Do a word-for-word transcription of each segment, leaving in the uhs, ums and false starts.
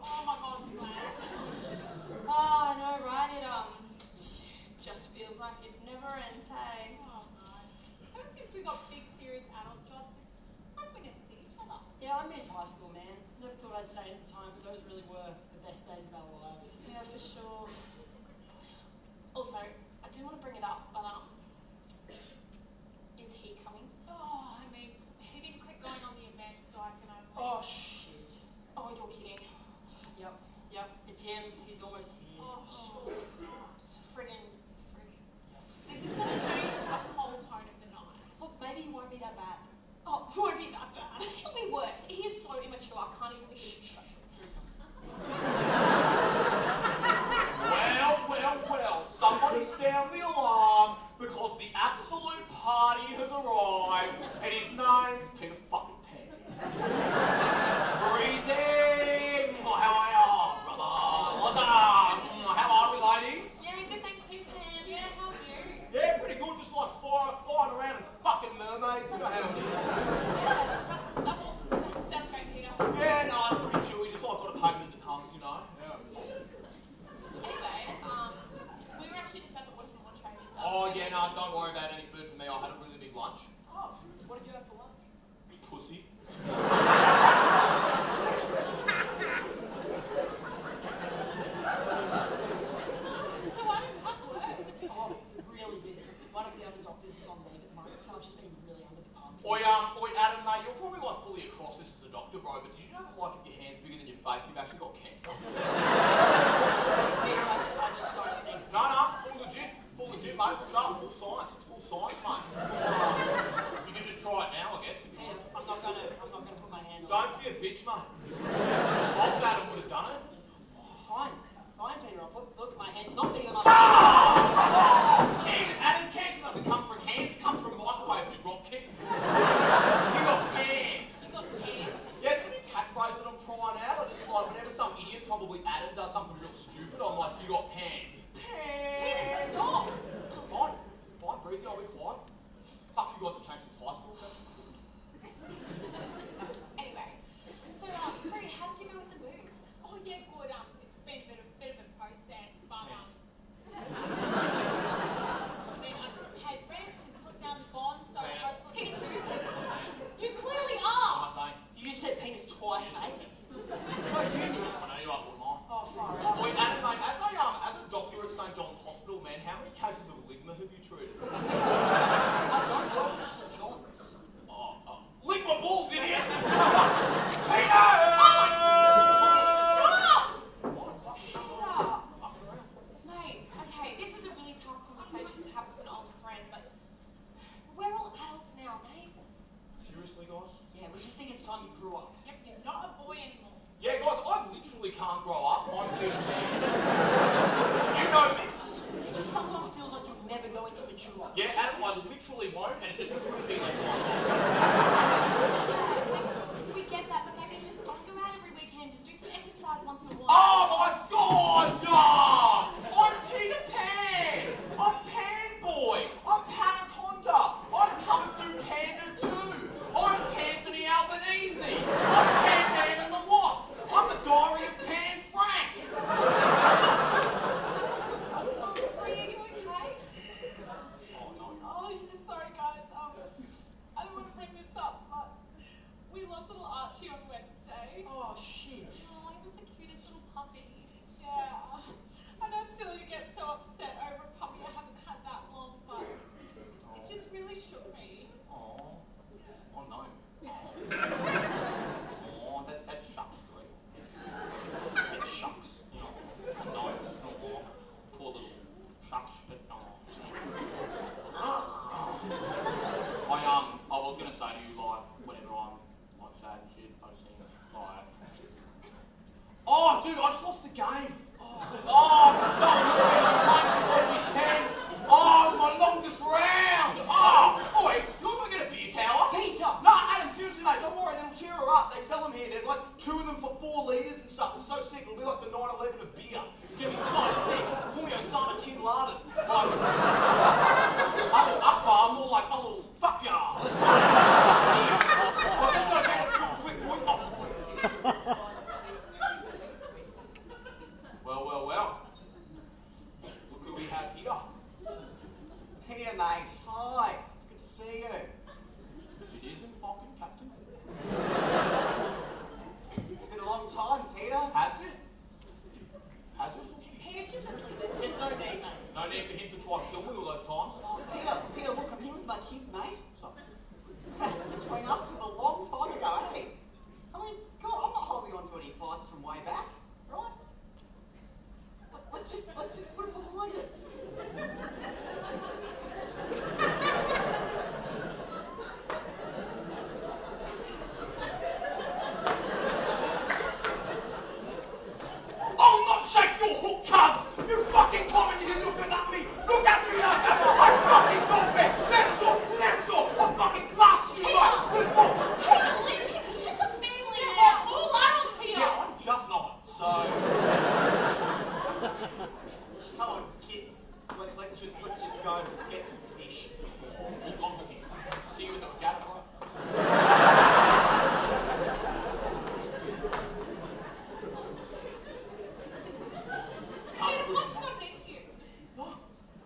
Oh my God, Slam. Oh, I know, right? It um just feels like it never ends, hey? Oh no. Ever since we got big, serious adult jobs, it's like we never see each other. Yeah, I miss high school, man. Never thought I'd say it at the time, but those really were the best days of our lives. Yeah, for sure. Also, I didn't want to bring it up, but um, is he coming? Oh, I mean, he didn't click going on the event, so I can only... Oh, shit. Oh, you're kidding. Yep, yep, it's him. He's almost here. Oh, sure. Friggin' freak. This is going to change the whole tone of the night. Look, maybe he won't be that bad. Oh, it won't be that bad. It'll be worse. He is so immature, I can't even think of it. Well, well, well, somebody sound the alarm because the absolute party has arrived and his name's Peter fucking Pan. Breezy! Oh, how are you, brother? What's up? How are we, ladies? Yeah, good, thanks, Peter Pan. Yeah, how are you? Yeah, pretty good, just like flying, flying around in fucking mermaids, you know how it is. Yeah, that, that's awesome. Sounds, sounds great, Peter. Yeah, no, it's pretty chill, just like got to take it as it comes, you know? Yeah. Anyway, um, we were actually just about to order some entrees. Um, Oh, yeah, no, don't worry about any food for me. I had a really big lunch. Oh, what did you have for lunch? Pussy. So why didn't that work? Oh, really busy. One of the other doctors is on leave at the moment, so I've just been really under the pump. Oi, um, oi, Adam, mate, you're probably like fully across this as a doctor, bro, but did you know that like if your hand's bigger than your face, you've actually got cancer? Peter, I, I just don't think... No, no, full legit, full legit, mate. What's up? Full science, it's full science, mate. You can just try it now, I guess, if you Peter, want. I'm not gonna, I'm not gonna put my hand on Don't be a bitch, mate. Old Adam would have done it. Fine, fine, Peter. I'll put, look, my hand's not big enough. Even Adam, cancer doesn't come from hands, it comes from microwaves who drop kick. You got panned. You got pants? Yeah, it's a new catchphrase that I'm trying out. I just like, whenever some idiot, probably Adam, does something real stupid, I'm like, you got panned. Panned. Stop! Fine, fine, Breezy, I'll be quiet. Fuck, you guys have changed since high school. Anyway, so, um, Bree, how did you go with the move? Oh yeah, good. Um, it's been a bit of, bit of a process, but um, I mean, I paid rent and put down the bond, so Penis. hopefully... Peter, seriously? You clearly What are! am I saying? You just said penis twice, mate. No, you did. I know you are, wouldn't I? Oh, far out. Wait, Adam, mate, as a, um, as a doctor at Saint John's Hospital, man, how many cases of ligma have you treated? I don't know. It's Saint John's. Oh, oh. Lick my balls, idiot! Peter! Mate, okay, this is a really tough conversation to have with an older friend, but we're all adults now, mate. Seriously, guys? Yeah, we just think it's time you grew up. Yep, you're not a boy anymore. Yeah, guys, I literally can't grow up. I'm Peter Pan. You know this. It just sometimes feels like you're never going to mature. Yeah, Adam, I literally won't, and it just couldn't be less like We get that, but maybe just don't go out every weekend and do some exercise once in a while. Oh my god! Ah! I'm Peter Pan! I'm Pan Boy! I'm Panaconda! I'm Kung Fu Panda two! I'm Anthony Albanese! I'm Pan Man and the Wasp! I'm the Diary of Pan Frank! Bree, are you okay? Oh no. Oh, yeah, sorry guys. Um, I don't want to bring this up, but we lost little Archie on Wednesday. Oh, shit. Oh, he was the cutest little puppy. Yeah. I know it's silly to get so upset over a puppy I haven't had that long, but it just really shook me. Oh. Yeah. Oh no. Oh, that, that shucks, Greg. That shucks. You know, no, it's not more. Poor little shucks, but no. I, um, I was gonna say to you, like, whenever I'm, like, sad and shit, I just think, like... Oh, dude, I just lost the game. Oh, oh so shit. ten. Oh, it's my longest round. Oh, boy, you want to get a beer tower? Peter! No, Adam, seriously, mate, don't worry, it'll cheer her up. They sell them here. There's like two of them for four litres and stuff. It's so sick. It'll be like the nine eleven of beer. It's going to be so sick. Call me Osama Bin Laden. Like, I'm Akbar, more like a little fuck ya. Oh, let's go get it real quick, boy. Oh. him to try and kill me all those times. Oh, Peter, Peter, look, I'm here with my kids, mate. So, Between us was a long time ago, eh? I mean, God, I'm not holding on to any fights from way back, right? Let- Let's just, let's just put it behind us. I'll not shake your hook, cuz! You fucking comment, you're looking at me! Look at me like that! I fucking got me! Let's go! Let's go! I'll fucking class you, right? Let's go! Hey, leave him. He has a family Yeah, now. well, all adults here. Yeah, I'm just not. So, Come on, kids. Let's, let's just, let's just go get some fish. all gone with me. See you in the regatta, right? Peter, what's gotten into you? What?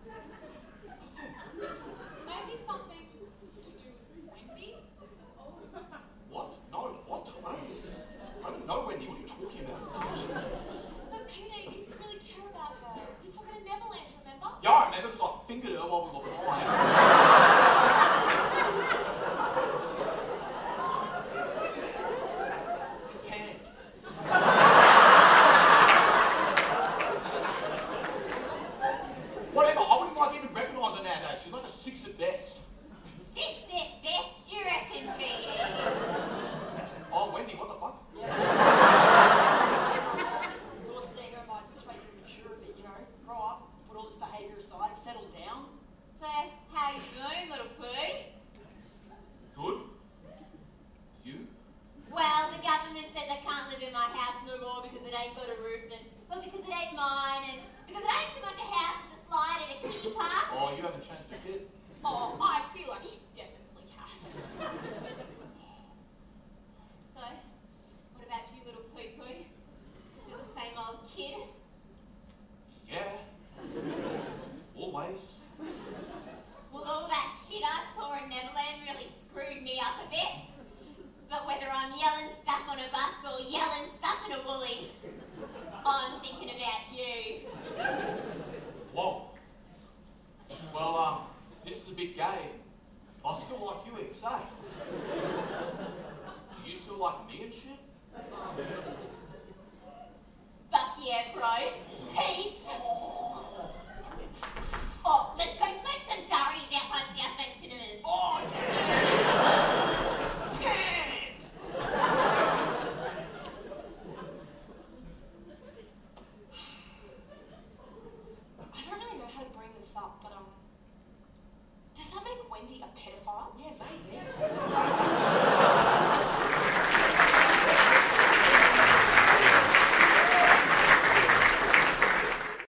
Maybe something to do with Wendy? What? No, what? I don't, I don't know, Wendy. What are you talking about? But Peter, you used to really care about her. You took her to Neverland, remember? Yeah, I remember because I fingered her while we were flying. Can't. Whatever, I wouldn't like even recognise her nowadays. She's like a six at best. Six at best, you reckon, Petey? Oh, Wendy, what the fuck? Thought seeing her might just make her mature a bit, you know, grow up, put all this behaviour aside, settle down. So, how you doing, little poo? Good. You? Well, the government says I can't live in my house no more because it ain't got a roof, and well, because it ain't mine, and because it ain't so much a house as a slide at a kiddie park. Oh, you haven't changed a bit. Oh, I feel like she definitely has. So, what about you, little poo poo? Still the same old kid? Yeah. Always. Well, all that shit I saw in Neverland really screwed me up a bit. But whether I'm yelling stuff on a bus or yelling stuff in a woolly, I'm thinking about you. Whoa. Well, uh, this is a bit gay. I still like you heaps, eh? Do you still like me and shit? Fuck yeah, bro. Heaps.